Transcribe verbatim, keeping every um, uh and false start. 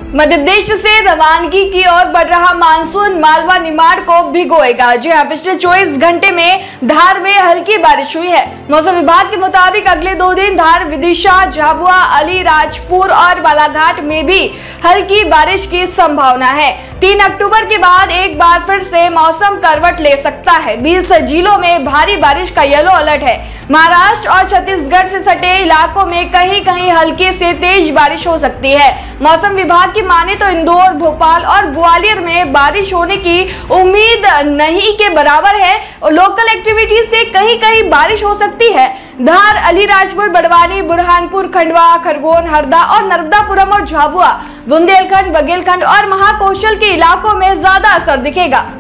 मध्य प्रदेश से रवानगी की ओर बढ़ रहा मानसून मालवा निमाड़ को भिगोएगा। जी हां, पिछले चौबीस घंटे में धार में हल्की बारिश हुई है। मौसम विभाग के मुताबिक अगले दो दिन धार, विदिशा, झाबुआ, अलीराजपुर और बालाघाट में भी हल्की बारिश की संभावना है। तीन अक्टूबर के बाद एक बार फिर से मौसम करवट ले सकता है। बीस जिलों में भारी बारिश का येलो अलर्ट है। महाराष्ट्र और छत्तीसगढ़ से सटे इलाकों में कहीं कहीं हल्की से तेज बारिश हो सकती है। मौसम विभाग की माने तो इंदौर, भोपाल और ग्वालियर में बारिश होने की उम्मीद नहीं के बराबर है। लोकल एक्टिविटी से कहीं कहीं बारिश हो सकती है। धार, अलीराजपुर, बड़वानी, बुरहानपुर, खंडवा, खरगोन, हरदा और नर्मदापुरम और झाबुआ, बुंदेलखंड, बघेलखंड और महाकौशल के इलाकों में ज्यादा असर दिखेगा।